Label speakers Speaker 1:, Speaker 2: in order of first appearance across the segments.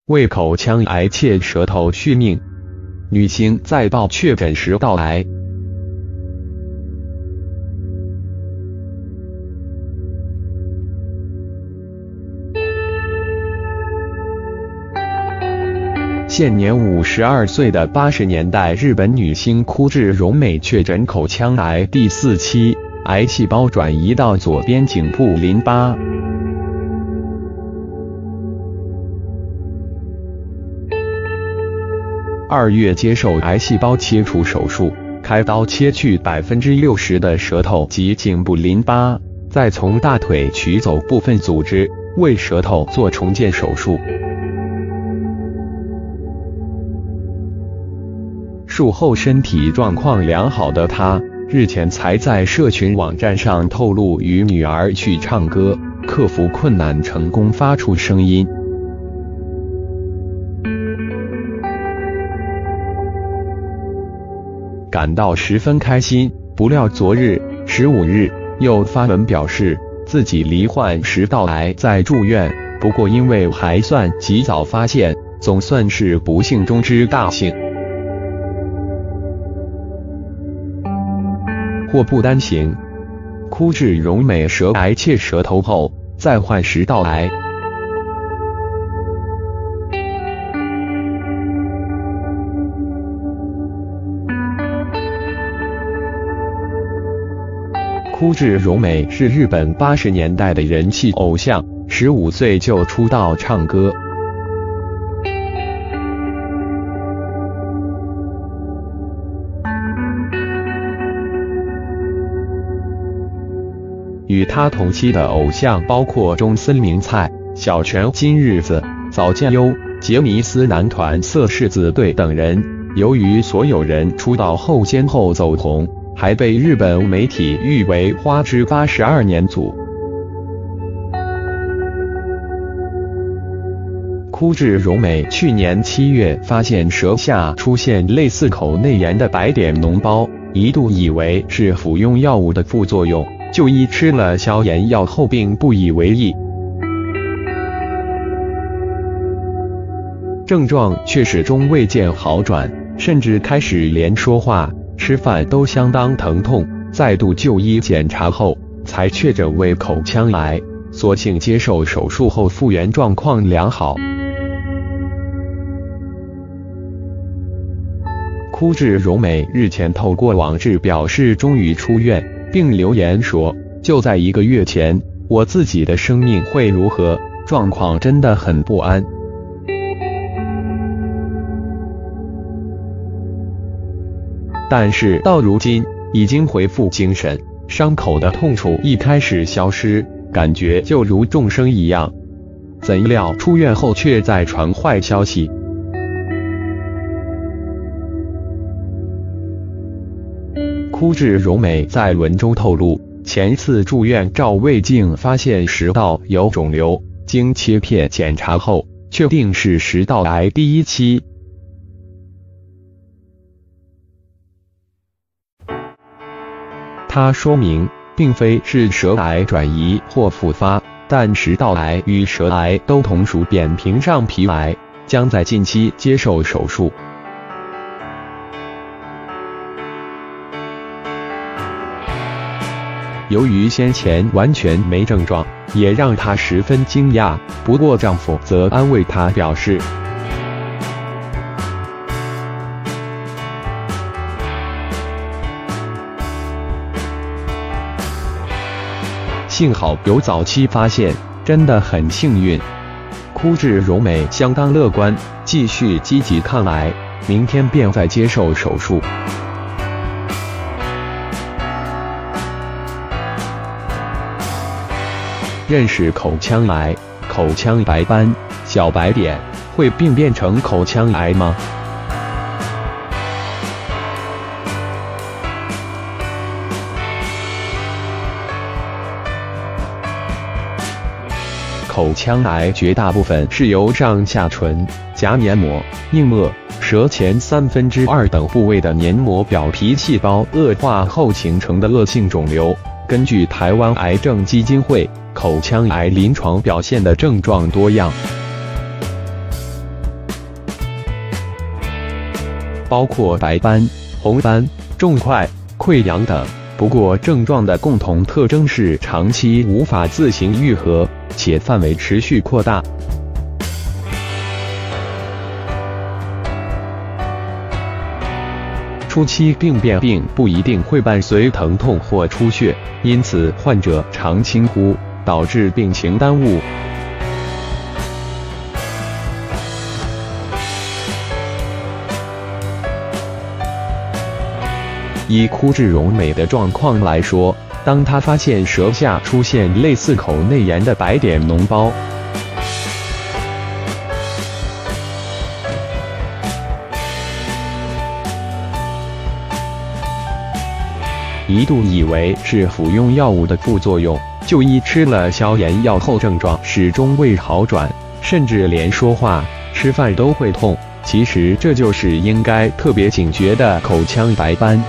Speaker 1: 为口腔癌切舌头续命。女星再曝确诊食道癌。现年52岁的80年代日本女星枯治荣美确诊口腔癌第4期，癌细胞转移到左边颈部淋巴。2月接受癌细胞切除手术，开刀切去60%的舌头及颈部淋巴，再从大腿取走部分组织，为舌头做重建手术。术后身体状况良好的她，日前才在社群网站上透露与女儿去唱歌，克服困难成功发出声音。感到十分开心，不料昨日15日又发文表示自己罹患食道癌，在住院，不过因为还算及早发现，总算是不幸中之大幸。祸不单行，枯治荣美舌癌切舌头后再患食道癌。枯治荣美是日本80年代的人气偶像，15岁就出道唱歌。与他同期的偶像包括中森明菜、小泉今日子、早见优、杰尼斯男团涩柿子队等人。由于所有人出道后先后走红，还被日本媒体誉为花之82年组。枯治荣美去年7月发现舌下出现类似口内炎的白点脓包，一度以为是服用药物的副作用，就医吃了消炎药后并不以为意，症状却始终未见好转，甚至开始连说话吃饭都相当疼痛，再度就医检查后，才确诊为口腔癌，所幸接受手术后复原状况良好。枯治荣美日前透过网志表示终于出院，并留言说：“就在1个月前，我自己的生命会如何？状况真的很不安。”但是到如今已经恢复精神，伤口的痛楚一开始消失，感觉就如重生一样。怎料出院后却在传坏消息。枯治荣美在文中透露，前次住院照胃镜发现食道有肿瘤，经切片检查后确定是食道癌第1期。他说明，并非是舌癌转移或复发，但食道癌与舌癌都同属扁平上皮癌，将在近期接受手术。由于先前完全没症状，也让她十分惊讶。不过丈夫则安慰她表示，幸好有早期发现，真的很幸运。枯治荣美相当乐观，继续积极抗癌，明天便再接受手术。认识口腔癌，口腔白斑、小白点会病变成口腔癌吗？口腔癌绝大部分是由上下唇、颊黏膜、硬膜、舌前2/3等部位的黏膜表皮细胞恶化后形成的恶性肿瘤。根据台湾癌症基金会，口腔癌临床表现的症状多样， 包括白斑、红斑、重块、溃疡等。不过，症状的共同特征是长期无法自行愈合，且范围持续扩大。初期病变并不一定会伴随疼痛或出血，因此患者常轻忽，导致病情耽误。以枯质溶美的状况来说，当他发现舌下出现类似口内炎的白点脓包，一度以为是服用药物的副作用，就医吃了消炎药后症状始终未好转，甚至连说话、吃饭都会痛。其实这就是应该特别警觉的口腔白斑。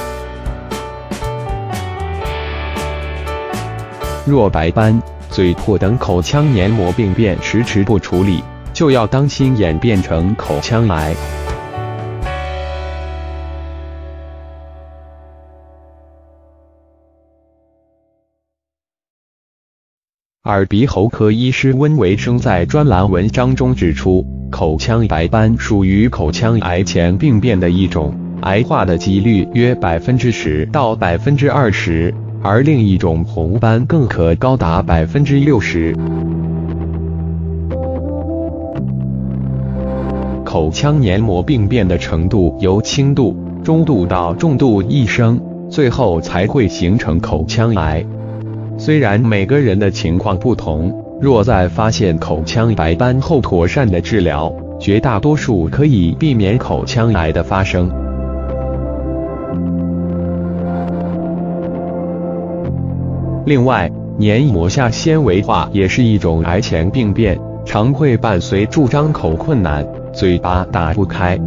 Speaker 1: 若白斑、嘴破等口腔黏膜病变迟迟不处理，就要当心演变成口腔癌。耳鼻喉科医师温维生在专栏文章中指出，口腔白斑属于口腔癌前病变的一种，癌化的几率约10%到20%，而另一种红斑更可高达60%。口腔黏膜病变的程度由轻度、中度到重度一升，最后才会形成口腔癌。虽然每个人的情况不同，若在发现口腔白斑后妥善的治疗，绝大多数可以避免口腔癌的发生。另外，黏膜下纤维化也是一种癌前病变，常会伴随住张口困难、嘴巴打不开。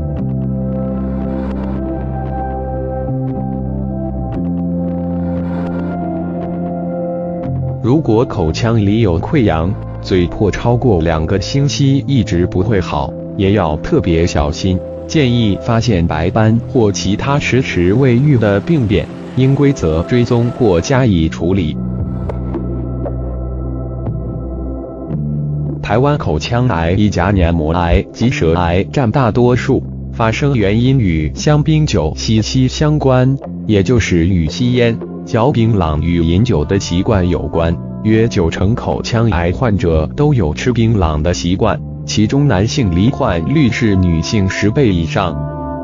Speaker 1: 如果口腔里有溃疡，嘴破超过2个星期一直不会好，也要特别小心。建议发现白斑或其他迟迟未愈的病变，应规则追踪或加以处理。台湾口腔癌、一颊黏膜癌及舌癌占大多数，发生原因与香槟酒息息相关，也就是与吸烟、嚼槟榔与饮酒的习惯有关。约90%口腔癌患者都有吃槟榔的习惯，其中男性罹患率是女性10倍以上。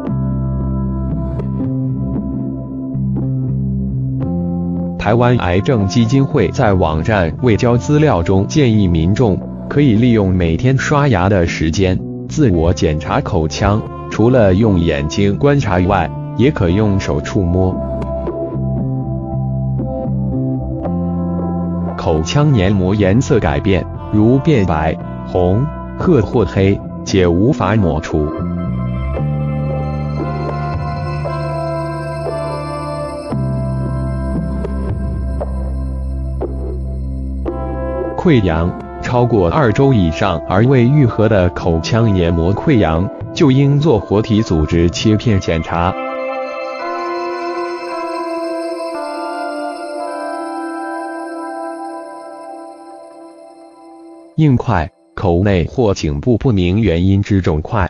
Speaker 1: 台湾癌症基金会在网站卫教资料中建议民众可以利用每天刷牙的时间，自我检查口腔，除了用眼睛观察外，也可用手触摸。口腔黏膜颜色改变，如变白、红、褐或黑，且无法抹除。溃疡超过2周以上而未愈合的口腔黏膜溃疡，就应做活体组织切片检查。硬块，口内或颈部不明原因之肿块。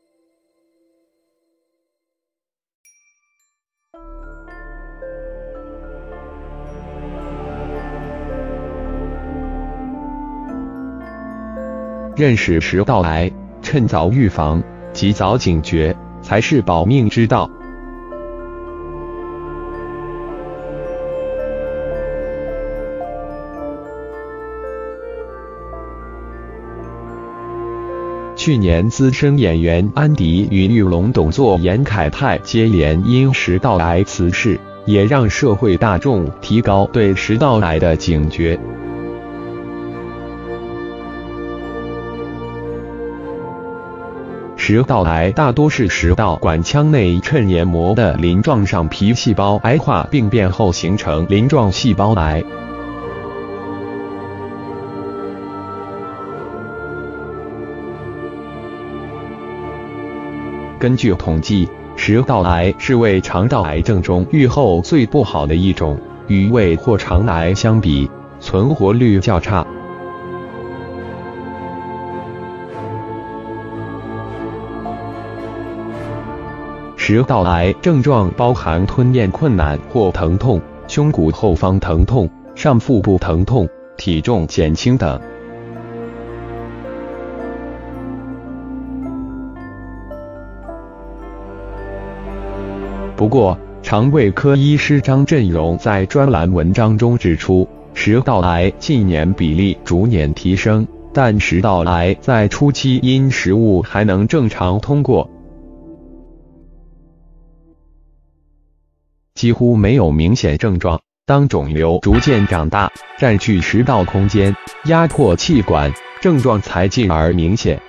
Speaker 1: 认识食道癌，趁早预防，及早警觉，才是保命之道。去年，资深演员安迪与玉龙董座严凯泰接连因食道癌辞世，也让社会大众提高对食道癌的警觉。食道癌大多是食道管腔内衬黏膜的鳞状上皮细胞癌化病变后形成鳞状细胞癌。 根据统计，食道癌是胃肠道癌症中预后最不好的一种，与胃或肠癌相比，存活率较差。食道癌症状包含吞咽困难或疼痛、胸骨后方疼痛、上腹部疼痛、体重减轻等。不过，肠胃科医师张振荣在专栏文章中指出，食道癌近年比例逐年提升，但食道癌在初期因食物还能正常通过，几乎没有明显症状。当肿瘤逐渐长大，占据食道空间，压迫气管，症状才进而明显。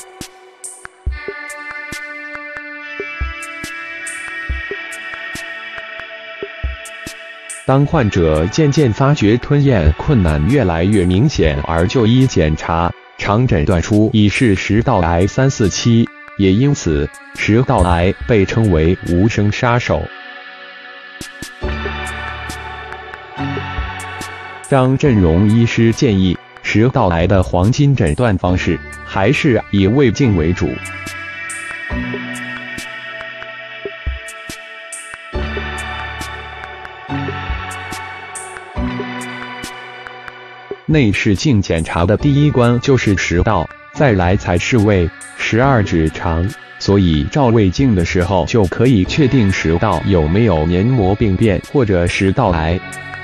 Speaker 1: 当患者渐渐发觉吞咽困难越来越明显而就医检查，常诊断出已是食道癌3、4期，也因此，食道癌被称为无声杀手。张振荣医师建议，食道癌的黄金诊断方式还是以胃镜为主。内视镜检查的第一关就是食道，再来才是胃、12指肠，所以照胃镜的时候就可以确定食道有没有黏膜病变或者食道癌。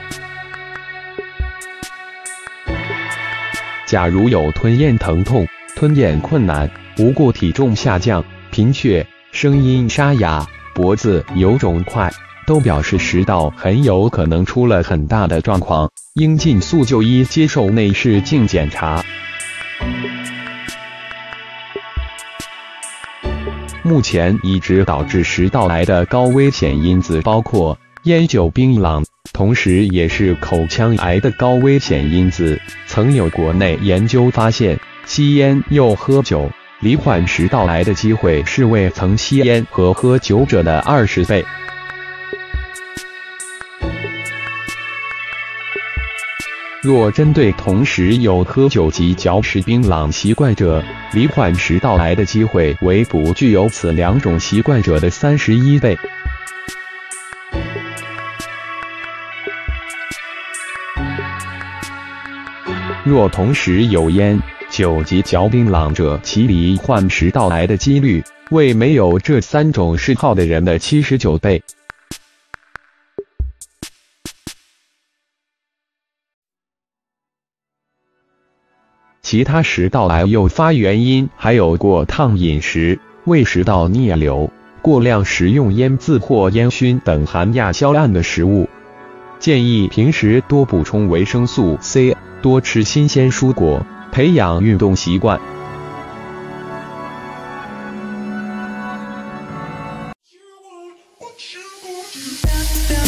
Speaker 1: 假如有吞咽疼痛、吞咽困难、无故体重下降、贫血、声音沙哑、脖子有肿块，都表示食道很有可能出了很大的状况，应尽速就医接受内视镜检查。目前已知导致食道癌的高危险因子包括烟酒槟榔，同时也是口腔癌的高危险因子。曾有国内研究发现，吸烟又喝酒，罹患食道癌的机会是未曾吸烟和喝酒者的20倍。若针对同时有喝酒及嚼食槟榔习惯者，罹患食道癌的机会为不具有此2种习惯者的31倍。若同时有烟、酒及嚼槟榔者，其罹患食道癌的几率为没有这3种嗜好的人的79倍。其他食道癌诱发原因还有过烫饮食、胃食道逆流、过量食用腌渍或烟熏等含亚硝胺的食物。建议平时多补充维生素 C， 多吃新鲜蔬果，培养运动习惯。
Speaker 2: You want what you want.